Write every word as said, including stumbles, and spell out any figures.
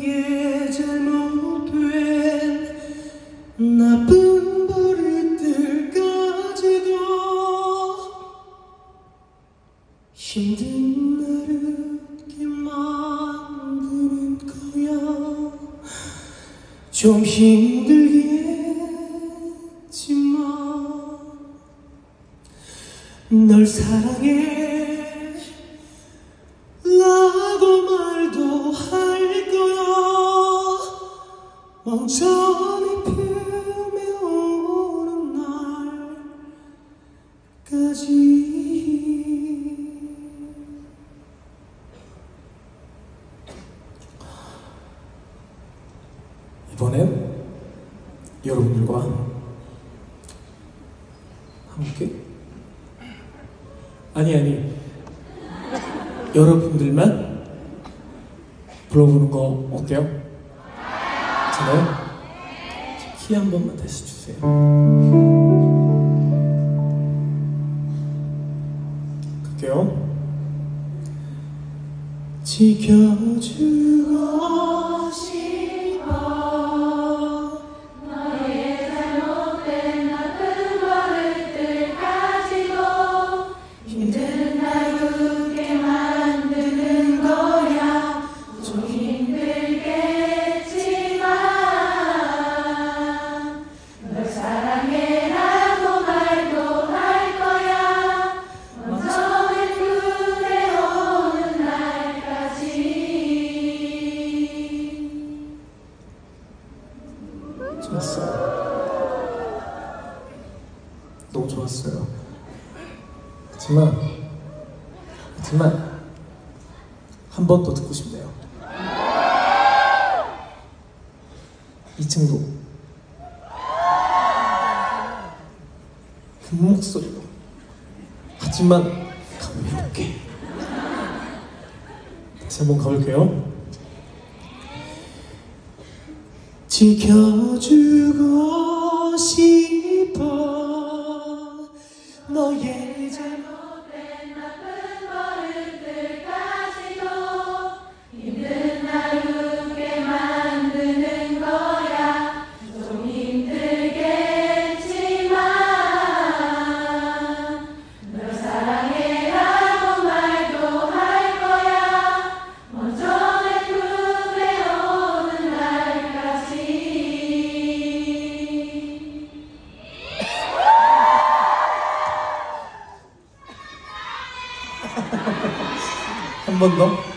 너의 잘못된 나쁜 버릇들 가지고 힘든 나를 웃게 만드는 거야. 좀 힘들겠지만 널 사랑해 라고 말도 할 거야. 멍청이 틈에 오는 날까지. 이번엔 여러분들과 함께 아니 아니 여러분들만 불러보는 거 어때요? 괜찮아요? 키 한 번만 다시 주세요. 갈게요. 지켜주고 싶어 너의 잘못된 나쁜 버릇들 가지고 힘든 날 웃게 만드는 거야. 좀 힘들겠지만 널 사랑해라고 말도 할 거야. 먼저 내 품에 오는 날까지. 좋았어요. 너무 좋았어요. 하지만 하지만 한 번 더 듣고 싶네요. 이 층도 그 목소리로, 하지만 가볍게 다시 한번 가볼게요. 지켜주고 싶어 너의 잘못된 나쁜 버릇들 가지고 힘든 날 웃게 만드는 거야. 좀 힘들겠지만 널 사랑해라고 말도 할 거야. 먼저 내 품에 오는 날까지. 한 번 더.